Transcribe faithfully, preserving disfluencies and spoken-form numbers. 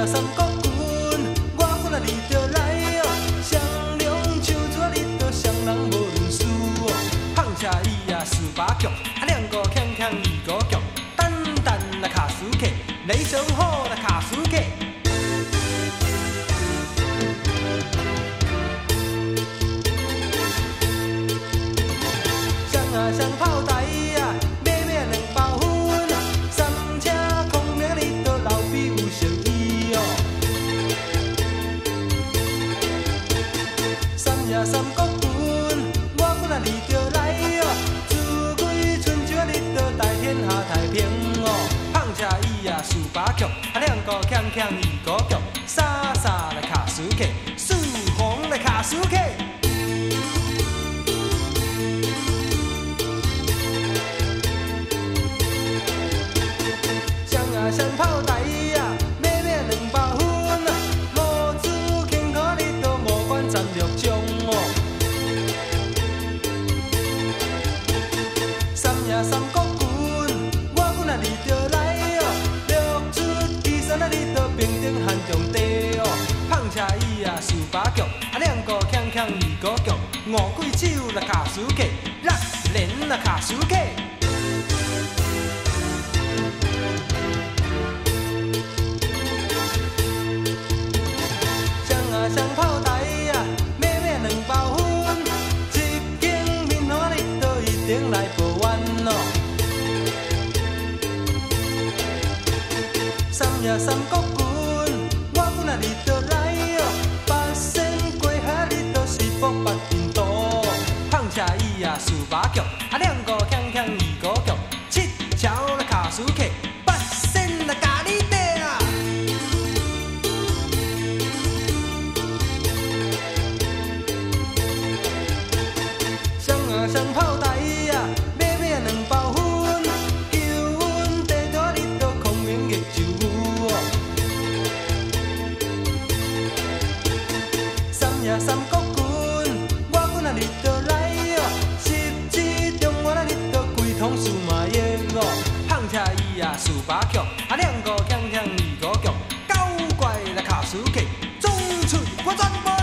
呀三国军，我阮啊离着来哦，双龙唱出你着双人无论输哦，胖车伊呀四把脚，啊两个锵锵二五脚，蛋蛋来卡斯克，雷神好来卡斯克。双啊双炮台呀，买买两包烟，三车空明你着老比有诚意哦。三呀三国军，我阮啊离着来哦，自归春秋你着大天下太平哦。胖车伊呀四把脚，啊两个锵锵二五脚，沙沙来卡斯克，四红来卡斯克。双炮台呀，买买两包烟，五子轻看你都无管战略中哦。三呀三国军，我阮啊离着来哦，六出岐山啊你都平定汉中地哦。胖车伊呀四把脚，啊两个锵锵二五脚，五鬼手来卡斯克，六连来卡斯克。双炮台呀，买买两包烟，一斤面花你都一定来报完咯。三呀三国军，我阮啊离着来哦，八仙过海你都是福八阵图。胖车伊呀四把脚，啊两个锵锵二五脚，七桥来卡斯克，八仙来咖喱地啊。双炮台呀，买买两包烟，求阮地大你都空明月就有哦。三呀三国军，我阮啊离着来哦，十指中原啊你都规通数嘛业哦。胖车伊呀四把脚，啊两个锵锵二五脚，九怪来卡斯克，中出我全部。